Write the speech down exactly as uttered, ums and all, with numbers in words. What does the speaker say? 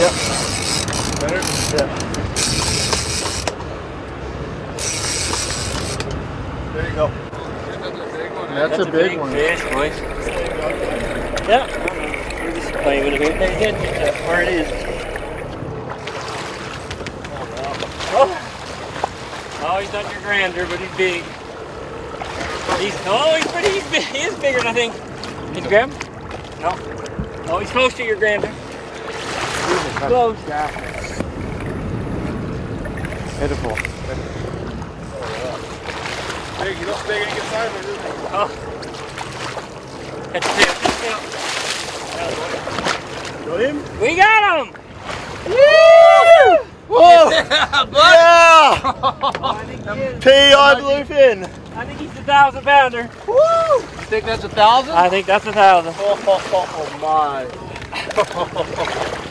Yep. Better? Yeah. There you go. That's, That's a, a big, big one. Fish, boys. Yeah. We're just playing with it here. Pay attention to where it is. Oh, oh he's not your grander, but he's big. He's oh, he's pretty. He's big. He is bigger than I think. Did you grab him? No. Oh, he's close to your grander. Close. Beautiful. Big, you don't big and get sideways, isn't it? Oh. Catch the tail, catch the tail. Got him? We got him! Woo! Whoa! Yeah! P on Bluefin! I think he's a thousand pounder. Woo! You think that's a thousand? I think that's a thousand. Oh, oh, oh my.